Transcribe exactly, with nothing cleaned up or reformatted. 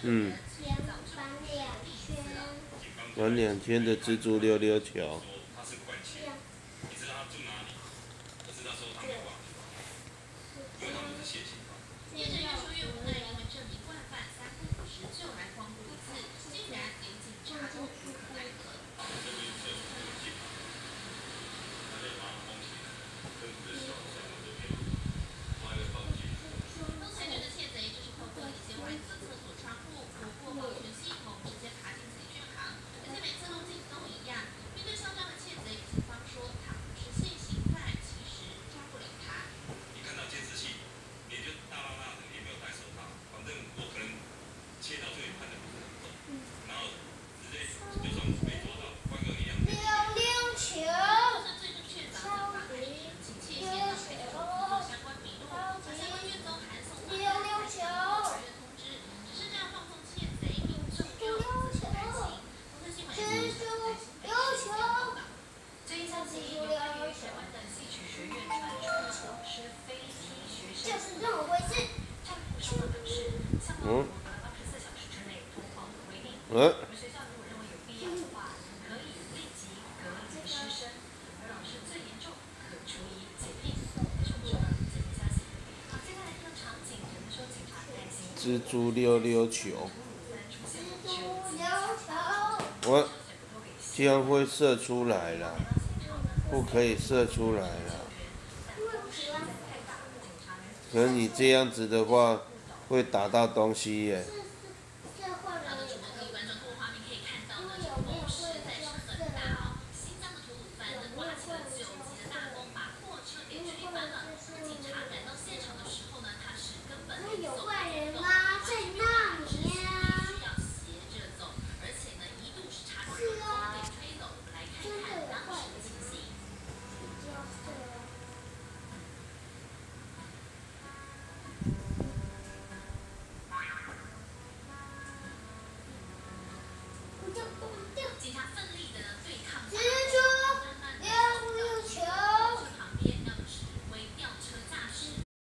嗯。玩两圈的蜘蛛溜溜球。 业者越说越无奈，因为这名惯犯三不五时就来光顾一次，竟然连警察都无可奈何。刚才觉得窃贼就是透过一些外侧厕所窗户突破保全系统，直接爬进贼券行，而且每次路径都一样。面对嚣张的窃贼，警方说他不是现行犯，其实抓不了他。 你看到监视器，你就大拉拉的，也没有戴手套，反正我可能切到这里看的不是很重，然后直接就算没抓到，关个一样。 溜溜球。就算最终确凿，警方还是只能请窃先到派出所做相关笔录，把相关卷宗函送到法院通知。只是这样放纵窃贼，民众就自不甘心。同新闻在新北市报道。这一项起由关于台湾的戏曲学院传出了老师非踢学生， 就是这么回事。 教育部说法表示，相关符合二十四小时之内通报的规定。 嗯。 而学校如果认为有必要的话，可以立即革离师生，而老师最严重可处以解聘。这是我们说的最新消息。好，接下来看场景，有的时候警察担心蜘蛛溜溜球。我这样会射出来了，不可以射出来了。可是你这样子的话，会打到东西耶。